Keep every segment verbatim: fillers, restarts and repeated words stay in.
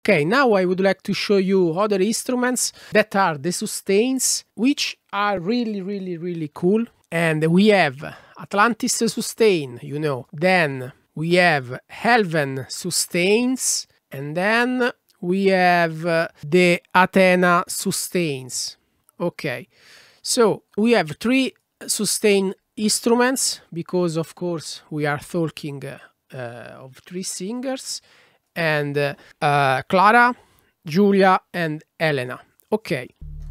Okay, now I would like to show you other instruments that are the sustains, which are really, really, really cool. And we have Atlantis sustain, you know. Then we have Helven sustains, and then we have uh, the Athena sustains. Okay, so we have three sustain instruments because, of course, we are talking uh, uh, of three singers, and uh, uh, Clara, Giulia, and Elena. Okay.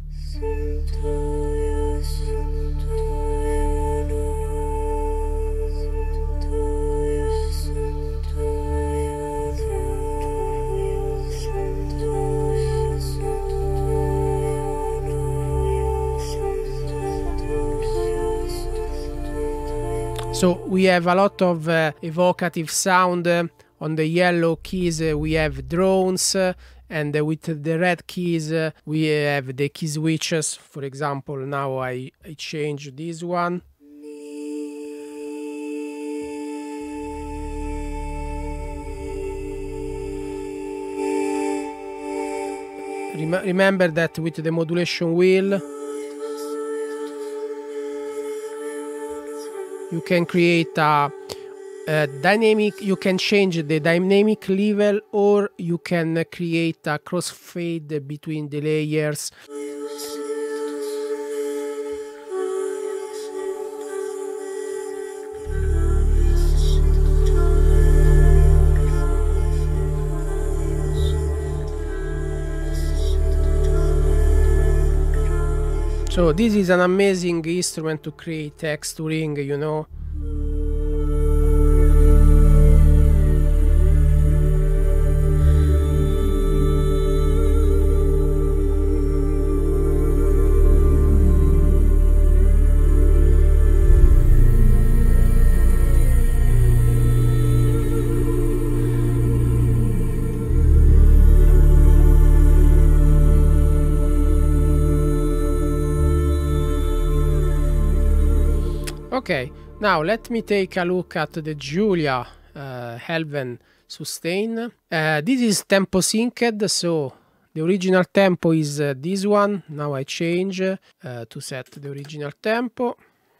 So we have a lot of uh, evocative sound. Uh, on the yellow keys uh, we have drones, uh, and uh, with the red keys uh, we have the key switches. For example, now I, I change this one. Rem remember that with the modulation wheel you can create a, a dynamic, you can change the dynamic level, or you can create a crossfade between the layers. So this is an amazing instrument to create texturing, you know. Okay, now let me take a look at the Giulia uh, Helven sustain. Uh, this is tempo synced, so the original tempo is uh, this one. Now I change uh, to set the original tempo.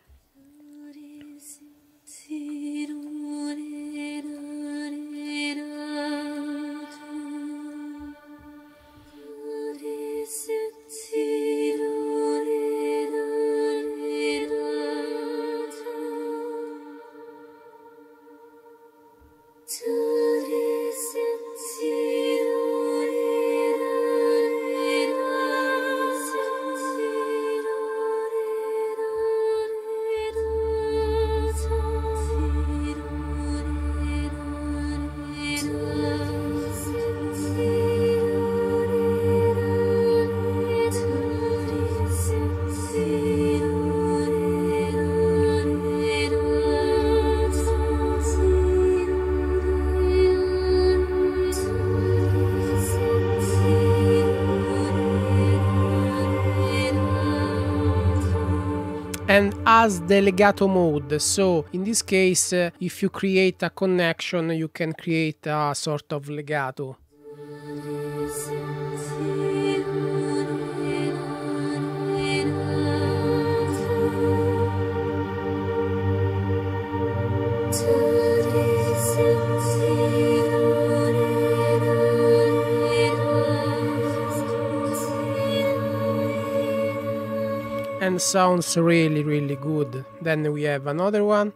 And has the legato mode, so in this case uh, if you create a connection you can create a sort of legato. And sounds really, really good. Then we have another one.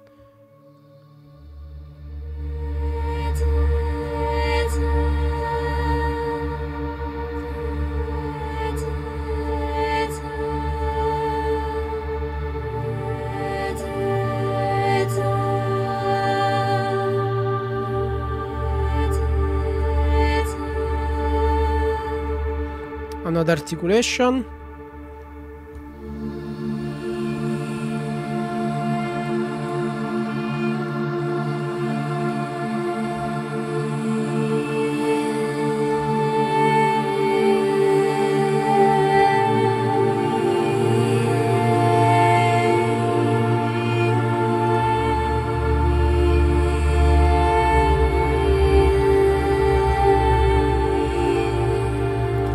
Another articulation.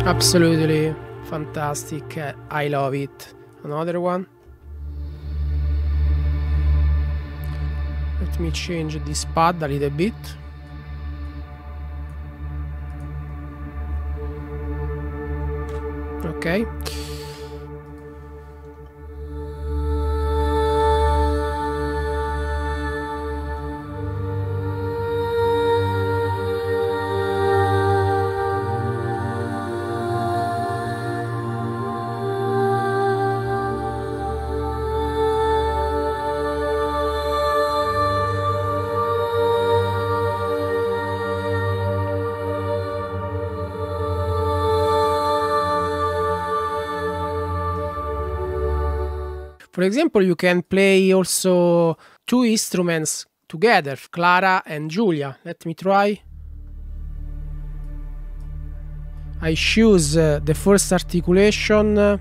Absolutely fantastic. I love it. Another one. Let me change this pad a little bit. Okay. For example, you can play also two instruments together, Clara and Giulia. Let me try. I choose uh, the first articulation. Uh,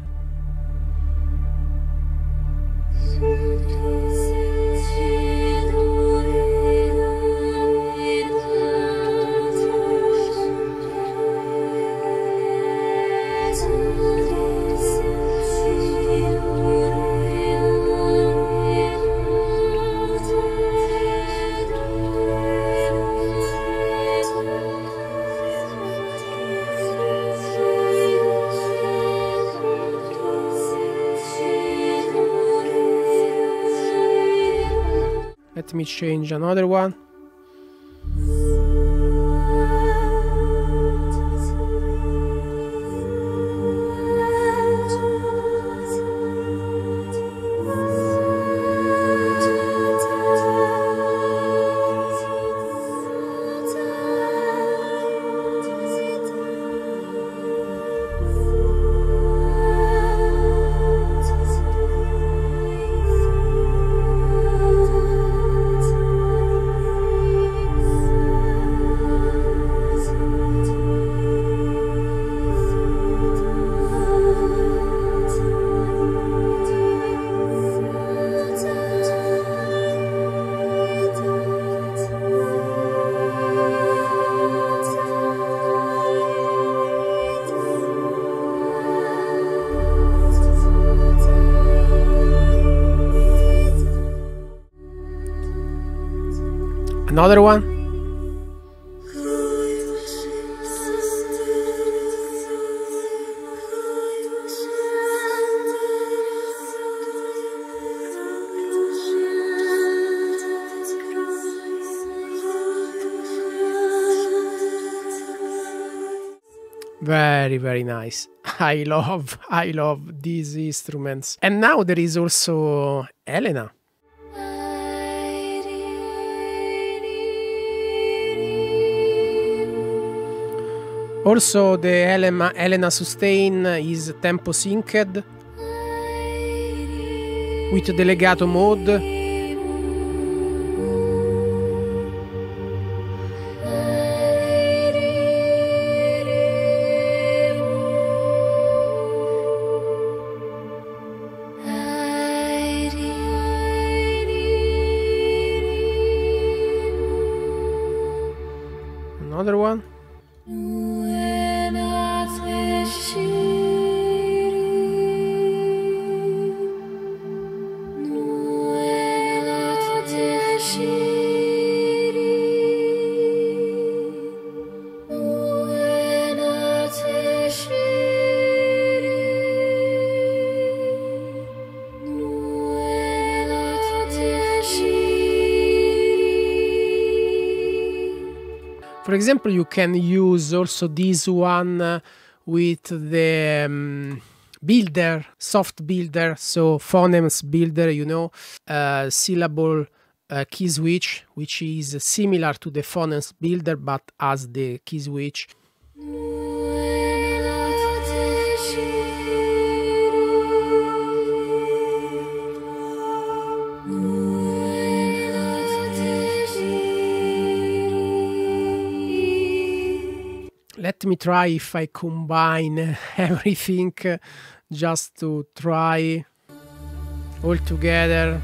Let me change another one. Another one. Very, very nice. I love, I love these instruments. And now there is also Elena. Also, the Elena, Elena sustain is tempo synced with the legato mode. Another one. For example, you can use also this one uh, with the um, builder, soft builder, so phonemes builder, you know, uh, syllable uh, key switch, which is similar to the phonemes builder but has the key switch. Let me try if I combine everything uh, just to try all together.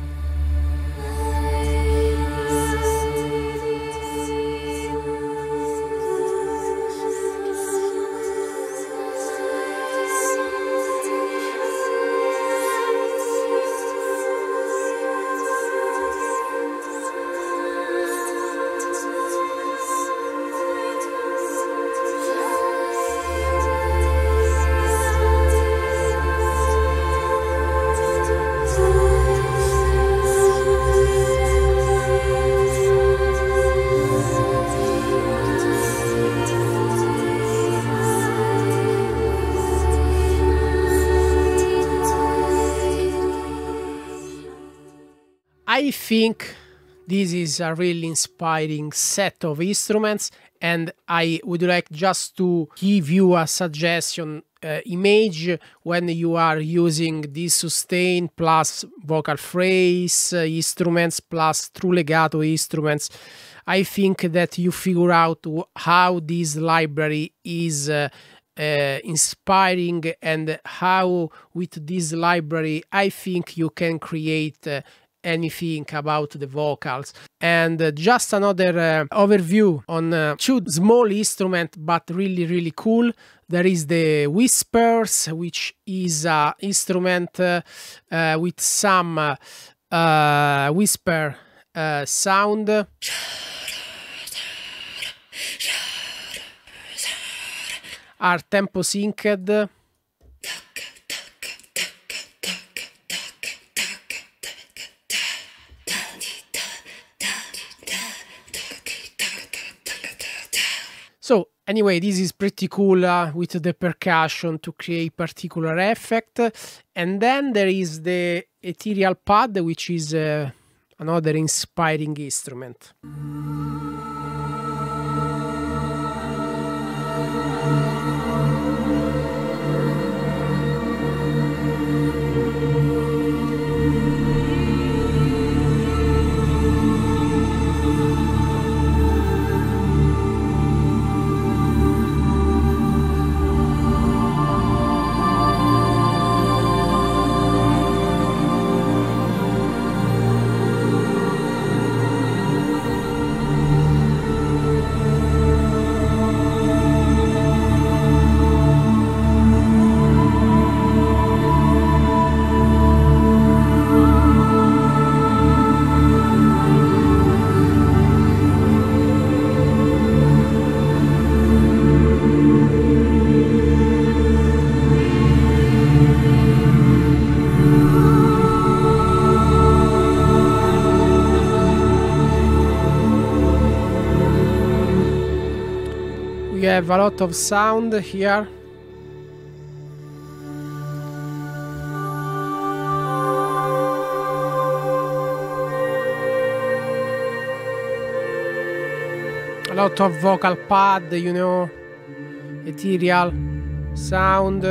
I think this is a really inspiring set of instruments, and I would like just to give you a suggestion uh, image when you are using this sustain plus vocal phrase uh, instruments plus true legato instruments. I think that you figure out how this library is uh, uh, inspiring, and how with this library I think you can create uh, anything about the vocals. And uh, just another uh, overview on uh, two small instruments but really really cool. There is the Whispers, which is an instrument uh, uh, with some uh, uh, whisper uh, sound. Are tempo synced. So anyway, this is pretty cool uh, with the percussion to create particular effect. And then there is the ethereal pad, which is uh, another inspiring instrument. We have a lot of sound here. A lot of vocal pad, you know, ethereal sound.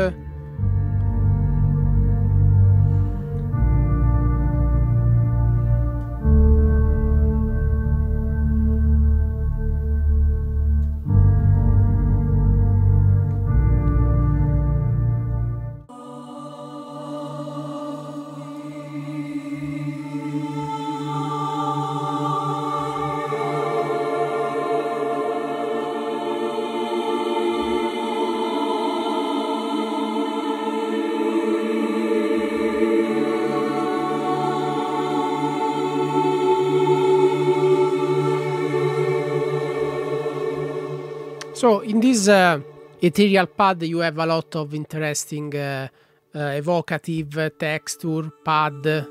So in this uh, ethereal pad you have a lot of interesting uh, uh, evocative uh, texture pad.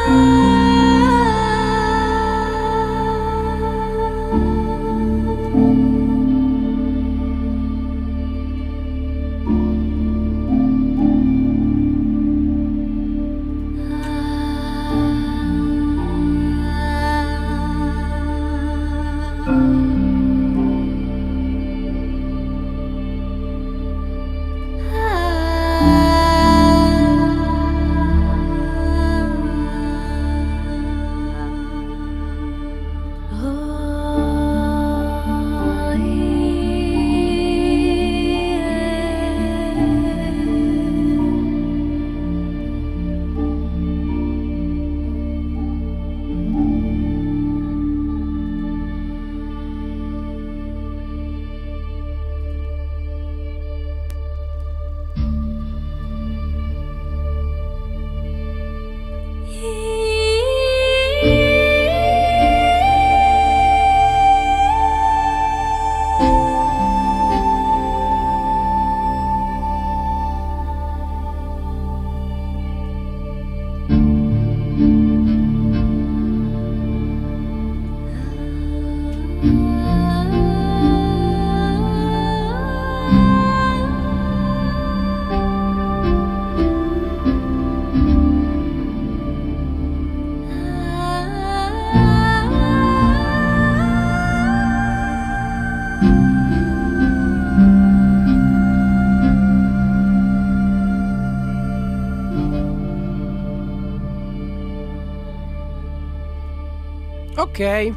Okay,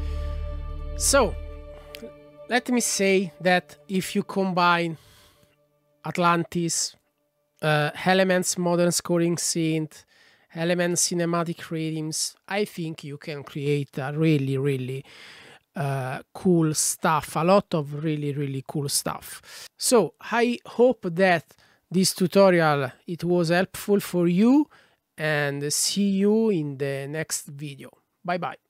so let me say that if you combine Atlantis, uh, Elements modern scoring synth, Elements cinematic rhythms, I think you can create a really, really uh, cool stuff, a lot of really, really cool stuff. So I hope that this tutorial, it was helpful for you, and see you in the next video. Bye bye.